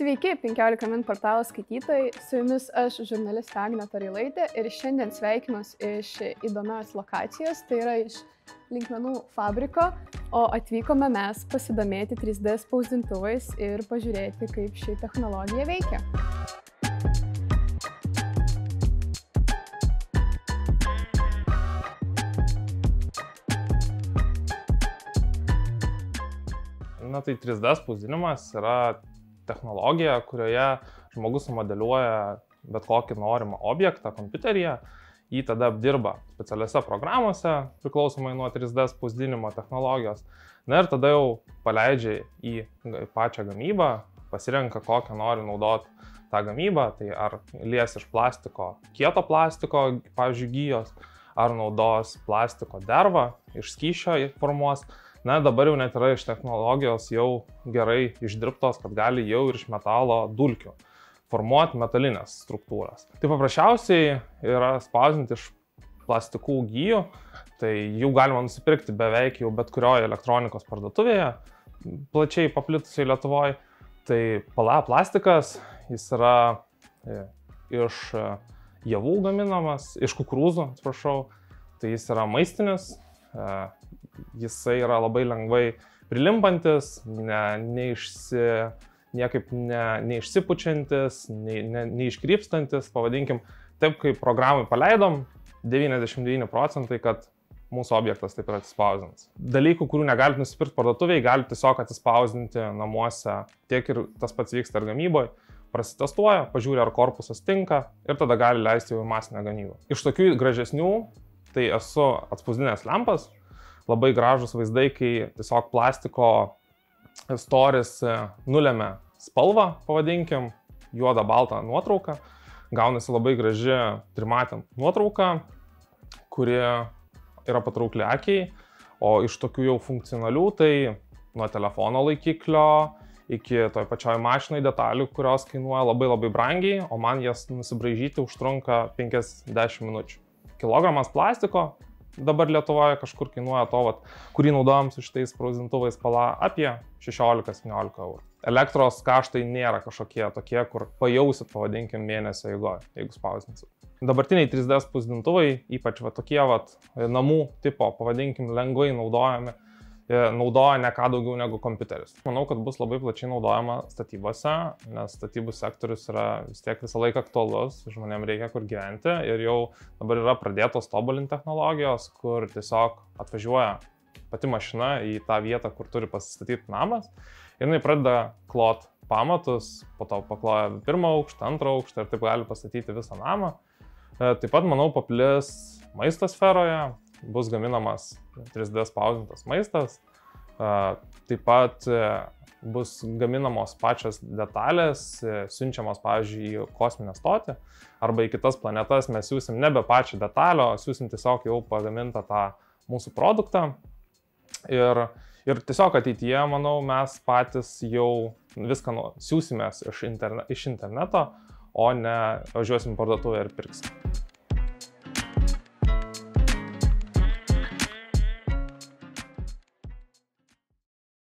Sveiki, 15 min portalo skaitytojai, su jumis aš, žurnalistė Agnė Tarilaitė, ir šiandien sveikinuos iš įdomios lokacijos, tai yra iš linkmenų fabriko, o atvykome mes pasidomėti 3D spausdintuvais ir pažiūrėti, kaip ši technologija veikia. Tai 3D spausdinimas yra technologija, kurioje žmogus sumodeliuoja bet kokį norimą objektą kompiuteryje, jį tada apdirba specialiose programuose, priklausomai nuo 3D spausdinimo technologijos. Ir tada jau paleidžia į pačią gamybą, pasirenka kokią nori naudoti tą gamybą, tai ar lies iš plastiko, kieto plastiko, pavyzdžiui, gijos, ar naudos plastiko dervą, iš skysčio formuos. Dabar jau net yra iš technologijos jau gerai išdirbtos, kad gali jau ir iš metalo dulkių formuoti metalinės struktūras. Tai paprasčiausiai yra spausdinti iš plastikų gijų, tai jų galima nusipirkti beveik jau bet kurioje elektronikos parduotuvėje, plačiai paplitusiai Lietuvoje. Tai PLA plastikas, jis yra iš javų gaminamas, iš kukurūzų, atsiprašau, tai jis yra maistinis. Jisai yra labai lengvai prilimpantis, niekaip neišsipučiantis, neiškrypstantis, pavadinkim, taip kaip programai paleidom, 99%, kad mūsų objektas taip ir atsispausdins. Dalykų, kurių negalite nusipirkti parduotuvėje, galite tiesiog atsispausdinti namuose, tiek ir tas pats vyksta ir gamyboje, prasitestuoja, pažiūri, ar korpusas tinka ir tada gali leisti jau į masinę gamybą. Iš tokių gražesnių, tai esu atspausdinęs lempas. Labai gražus vaizdai, kai tiesiog plastiko storis nulemia spalvą, pavadinkim, juodą baltą nuotrauką. Gaunasi labai graži trimatė nuotrauka, kuri yra patraukli akiai. O iš tokių jau funkcionalių, tai nuo telefono laikiklio iki toj pačioj mašinai detalių, kurios kainuoja labai brangiai, o man jas nusibraižyti užtrunka 50 minučių. Kilogramas plastiko dabar Lietuvoje kažkur kainuoja kurį naudojam su šitais spausdintuvais PLA, apie 16-17 eurų. Elektros kaštai nėra kažkokie tokie, kur pajausit, pavadinkim, mėnesio eigoje, jeigu spausdinsit. Dabartiniai 3D spausdintuvai, ypač tokie namų tipo, pavadinkim, lengvai naudojami, naudoja ne ką daugiau negu kompiuteris. Manau, kad bus labai plačiai naudojama statybose, nes statybų sektorius yra vis tiek visą laiką aktualus, žmonėms reikia kur gyventi ir jau dabar yra pradėtos tobulinti technologijos, kur tiesiog atvažiuoja pati mašina į tą vietą, kur turi pasistatyti namas ir jinai pradeda klot pamatus, po to pakloja pirmą aukštą, antrą aukštą ir taip gali pastatyti visą namą. Taip pat, manau, paplis maisto sferoje. Bus gaminamas 3D spausdintas maistas, taip pat bus gaminamos pačios detalės, siunčiamos, pavyzdžiui, į kosminę stotį arba į kitas planetas. Mes siūsim nebe pačią detalę, siūsim tiesiog jau pagamintą tą mūsų produktą. Ir tiesiog ateityje, manau, mes patys jau viską siūsimės iš interneto, o ne važiuosim parduotuvę ir pirksim.